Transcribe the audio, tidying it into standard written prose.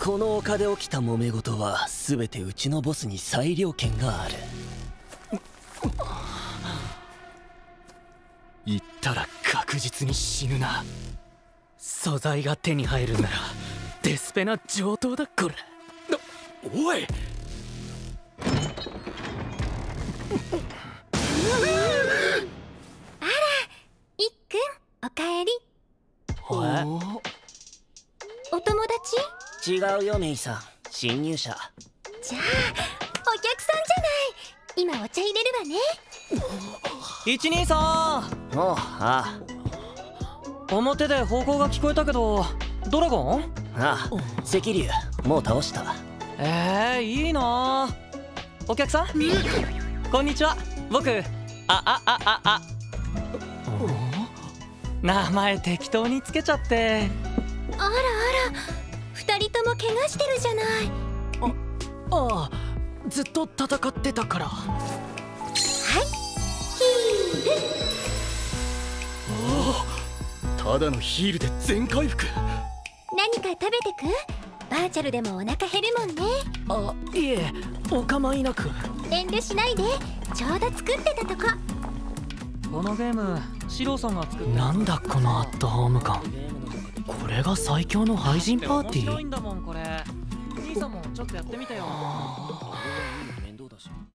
この丘で起きた揉め事は全てうちのボスに裁量権がある。 言ったら確実に死ぬな。素材が手に入るならデスペな上等だこれ。おい、 あら、いっくん、おかえり。お友達？ 違うよメイさん、侵入者。 じゃあお客さんじゃない。今お茶入れるわね。 123。 おう、あ表で方向が聞こえたけど、ドラゴン？ あ、赤竜もう倒した。 いいな。お客さん、こんにちは。僕名前適当につけちゃって。 あらあら、二人とも怪我してるじゃない。 ああ、ずっと戦ってたから。 はいヒール。 ただのヒールで全回復。 何か食べてく？バーチャルでもお腹減るもんね。 あ、いえ、お構いなく。 遠慮しないで、ちょうど作ってたとこ。 このゲーム、シロさんが作った。なんだこのアットホーム感。これが最強の廃人パーティー？面白いんだもんこれ。兄さんもちょっとやってみてよ。